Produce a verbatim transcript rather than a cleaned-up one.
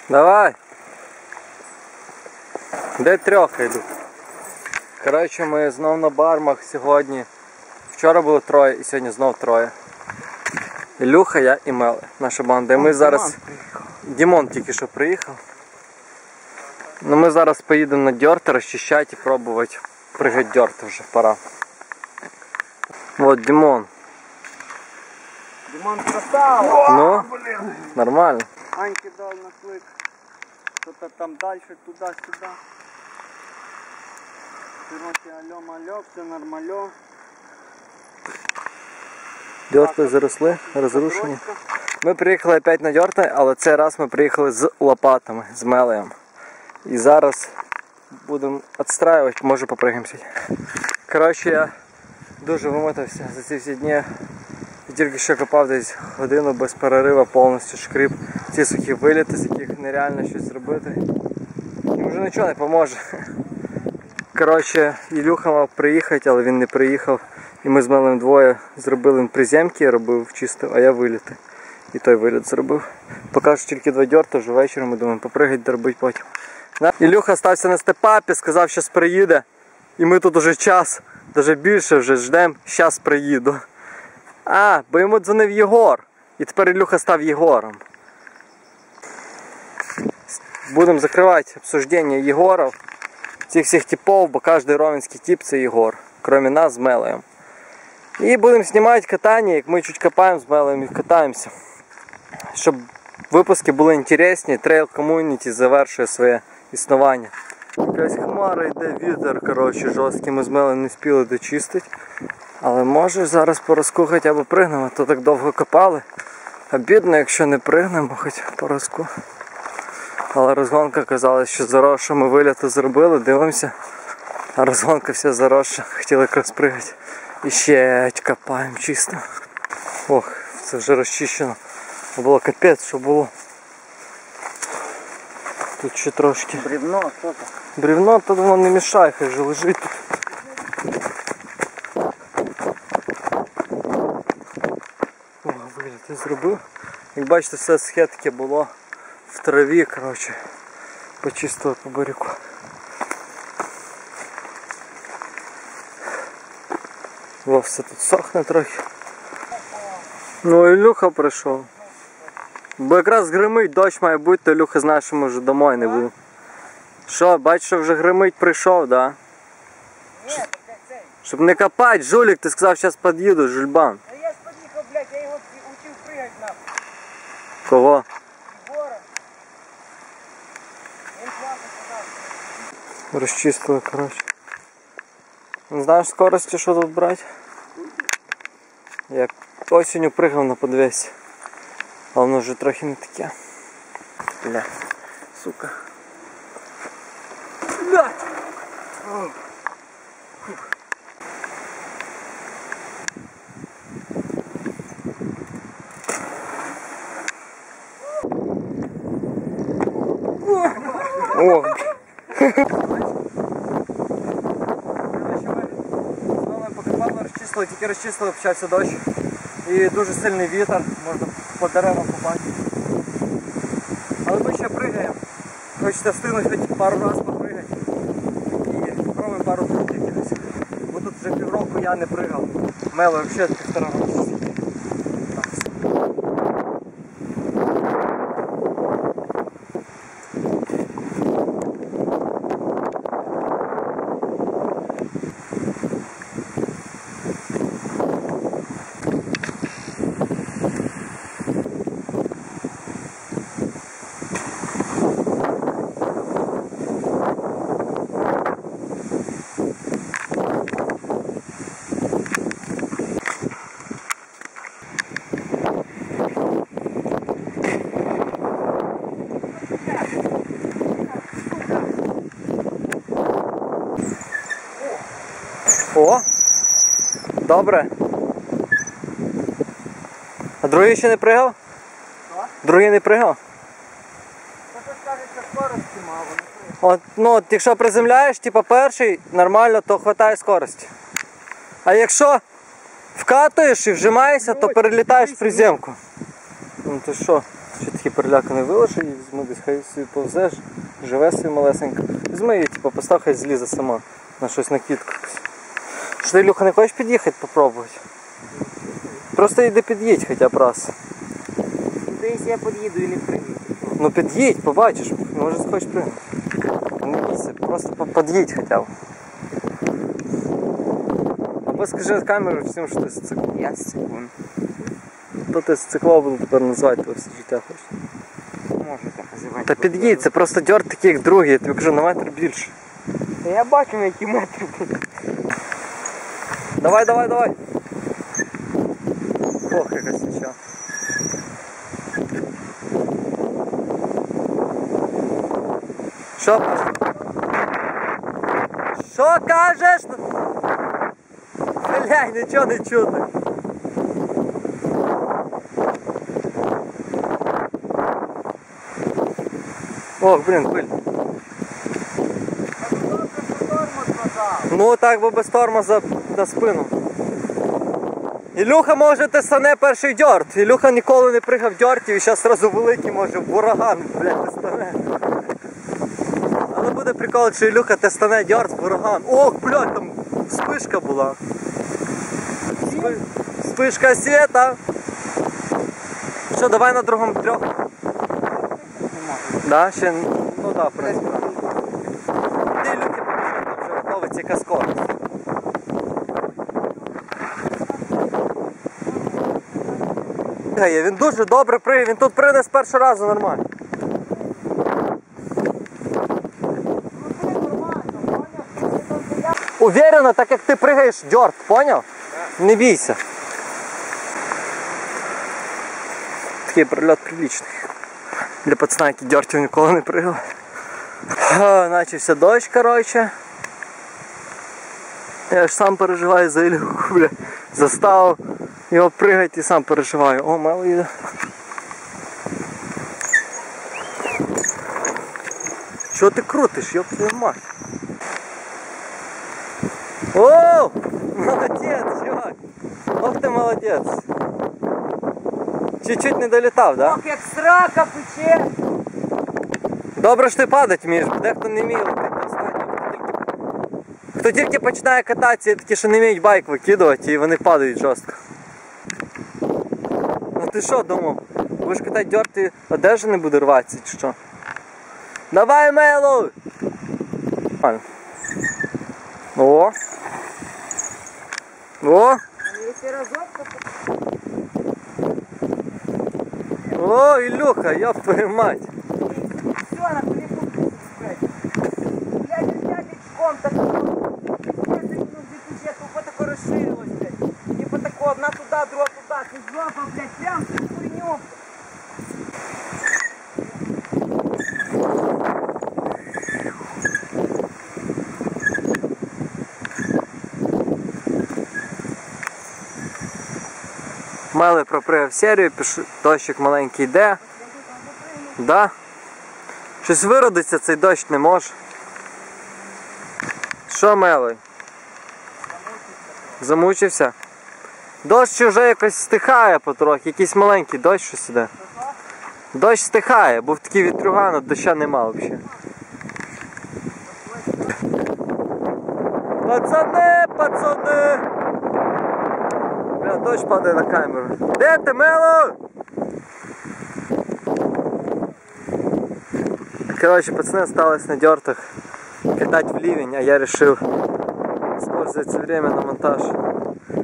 Давай. Де трьох йду? Коротше, ми знов на бармах сьогодні. Вчора було троє і сьогодні знов троє. Ілюха, я і Мели, наша банда. І ми зараз... Дімон тільки що приїхав. Ну ми зараз поїдемо на дьорти розчищати і пробувати пригати дьорти вже пора. Вот Дімон. Димон красава! Ну, нормально. Аньки дал на клик. Что-то там дальше, туда-сюда. Короче, алё-малё, все нормально. Дьорти заросли, розрушені. Ми приїхали опять на дьорти, але цей раз ми приїхали з лопатами, з Мелеєм. І зараз будемо відстраювати, може попригаємося. Коротше, я дуже вимотався за ці всі дні. І тільки що копав десь годину без перерива, повністю шкріб. Ці сухі виліти, з яких нереально щось зробити. І вже нічого не поможе. Коротше, Ілюха мав приїхати, але він не приїхав. І ми з Мелем двоє зробили приземки, я робив чисто, а я виліти. І той виліт зробив. Поки що тільки два дьорти, вже ввечері ми думаємо попригати, доробити потім. Ілюха стався на степапі, сказав, що приїде. І ми тут уже час, навіть більше вже ждемо, зараз приїду. А, бо йому дзвонив Єгор. І тепер Ілюха став Єгором. Будемо закривати обсуждення Єгорів. Цих всіх типів, бо кожен ровенський тип це Єгор. Крім нас з Мелеєм. І будемо знімати катання, як ми чуть копаємо з Мелеєм і катаємося. Щоб випуски були інтересні, трейл ком'юніті завершує своє існування. Якась хмара йде, вітер, коротше, жорсткий, ми з Мелеєм не спіли дочистити. Але може зараз по розку хоча б пригнемо, а то так довго копали. Обідно, якщо не пригнемо, хоч по розку. Але розгонка казала, що заросша ми виліту зробили, дивимося. А розгонка вся заросша, хотіли якраз пригати. І ще копаємо чисто. Ох, це вже розчищено. Було капець, що було. Тут ще трошки. Бревно, що так? Бревно, то воно не мішає, хай же лежить тут. О, вигляд, я зробив. Як бачите, все схе таке було в траві, коротше. Почистили по буряку. Во, все тут сохне трохи. Ну, Ілюха прийшов. Бо якраз гримить, дощ має бути, то Ілюха знає, що ми вже домой не будемо. Що, бачиш, що вже гримить прийшов, да? Ні, так цей. Щоб не копати, жулік, ти сказав, зараз під'їду, жульбан. А я ж під'їхав, блядь, я його учив пригати нахуй. Кого? Єгора. Він класно сказав. Розчистили, коротше. Не знаєш скорості, що тут брати? Як осінню пригав на подвесі. Але воно вже трохи не таке. Бля, сука. Бля! О! Розчистили, тільки розчистили, почався дощ. І дуже сильний вітер, можна по деревам побачити. Але ми ще пригаємо. Хочете встигнути хоч пару разів попригати. І спробуємо пару крутів якихось. Бо тут вже півроку я не пригав. Мело взагалі півтора року. О! Добре. А другий ще не пригав? Що? Другий не пригав? Та хтось каже, що скорості мало, не пригав. От, ну, от, якщо приземляєш, типу перший, нормально, то вистачає скорості. А якщо вкатуєш і вжимаєшся, то перелітаєш в приземку. Ну то що? Що такий переляканий вилежи і візьму десь, хай собі повзеш, живе собі малесенько. Візьми її, типу, постав, хай злізе сама на щось, на квітку. Що ти, Ілюха, не хочеш під'їхати, попробувати? Просто йди під'їдь хоча б раз. Та якщо я під'їду і не прийду. Ну під'їдь, побачиш, може захочеш пригнути. Не бійся, просто під'їдь хоча б. Або скажи на камеру всім, що ти сцикло. Я секунд. То ти сцикло, буду тепер називати тебе все життя хочеш. Можна так називати. Та під'їдь, це просто дьорт такий, як другий, я тобі кажу, на метр більше. Та я бачу, на які метри будуть. Давай, давай, давай. Ох, якась нічого. Що? Що кажеш? Блядь, нічого не чути. Ох, блін, пиль. Ну так, бо без тормоза на спину. Ілюха, може, ти стане перший дьорт. Ілюха ніколи не пригав дьортів і зараз одразу великий, може, в ураган, блядь, ти стане. Але буде прикол, що Ілюха ти стане дьорт в ураган. Ох, блядь, там спишка була. Спи... Спишка світа. Що, давай на другому трьох? Да, ще, ну так, в принципі. Ти, Ілюхи, покажи, там вже готовиться яка скорость. Він дуже добре пригає, він тут пригне з першого разу нормально. Уверенно, так як ти пригаєш дьорт, поняв? Не бійся. Такий прильот приличний. Для пацана, які дьортів ніколи не пригав. Начався дощ, коротше. Я ж сам переживаю за Ілюху, бля. Заставив його пригати і сам переживаю. О, мало їде. Чого ти крутиш, йоп твою мать? О, молодець, чувак. Ох ти молодець. Чуть-чуть не долітав, да? Ох, як срака пече. Добре, що ти падати вмієш, бо дехто не вміє летити останнього. Хто тільки починає кататися, такі, що не вміють байк викидувати, і вони падають жорстко. Ну ти що думав? Будеш катати дьорти, одежа не буде рватися чи що? Давай, Мелу! О! О! Якщо разок, то... О, Ілюха, ёб твою мать! Все, на телефон спрятать. Блядь, взятичком так... десять минут где тупо такое расширилось, блядь. Типа такое, одна туда, друга туда. Ты жопа, блядь, прям всю хуйню. Мели пропригав серію, піш... дощик маленький йде. Да. Щось виродиться, цей дощ не може. Що, Мелий? Замучився? Дощ вже якось стихає потрохи, якийсь маленький дощ щось іде. Дощ стихає, був такий вітрюган, а доща нема взагалі. Пацани, пацани! Бля, дощ падає на камеру. Де ти, Мело? Короче, пацаны осталось на дёртах катать в ливень, а я решил использовать это время на монтаж.